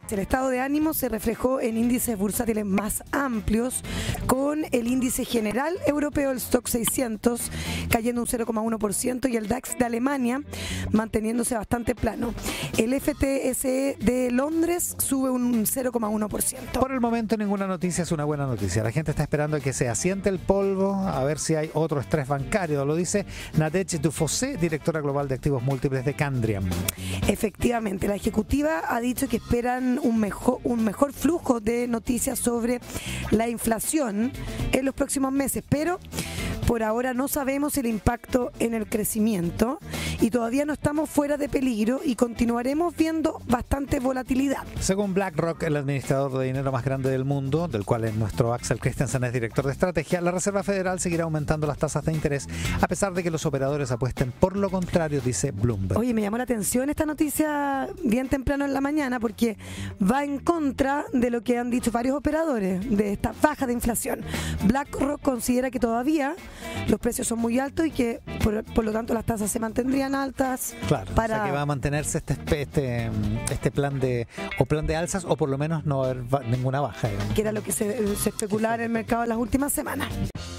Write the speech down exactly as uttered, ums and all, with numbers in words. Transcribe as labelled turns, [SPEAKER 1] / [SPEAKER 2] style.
[SPEAKER 1] El estado de ánimo se reflejó en índices bursátiles más amplios, con el índice general europeo, el Stock seiscientos, cayendo un cero coma uno por ciento y el DAX de Alemania manteniéndose bastante plano. El F T S E de Londres sube un cero coma uno por ciento.
[SPEAKER 2] Por el momento ninguna noticia es una buena noticia. La gente está esperando a que se asiente el polvo, a ver si hay otro estrés bancario. Lo dice Nadege Dufossé, directora global de activos múltiples de Candriam.
[SPEAKER 1] Efectivamente, la ejecutiva ha dicho que esperan un mejor, un mejor flujo de noticias sobre la inflación en los próximos meses, pero por ahora no sabemos el impacto en el crecimiento y todavía no estamos fuera de peligro y continuaremos viendo bastante volatilidad.
[SPEAKER 2] Según BlackRock, el administrador de dinero más grande del mundo, del cual es nuestro Axel Christensen es director de estrategia, la Reserva Federal seguirá aumentando las tasas de interés a pesar de que los operadores apuesten por lo contrario, dice Bloomberg.
[SPEAKER 1] Oye, me llamó la atención esta noticia bien temprano en la mañana porque va en contra de lo que han dicho varios operadores de esta baja de inflación. BlackRock considera que todavía los precios son muy altos y que por, por lo tanto las tasas se mantendrían altas.
[SPEAKER 2] Claro,
[SPEAKER 1] para...
[SPEAKER 2] o sea que va a mantenerse este, este, este plan de o plan de alzas o por lo menos no va a haber ninguna baja, digamos.
[SPEAKER 1] Que era lo que se, se especulaba en el mercado en las últimas semanas.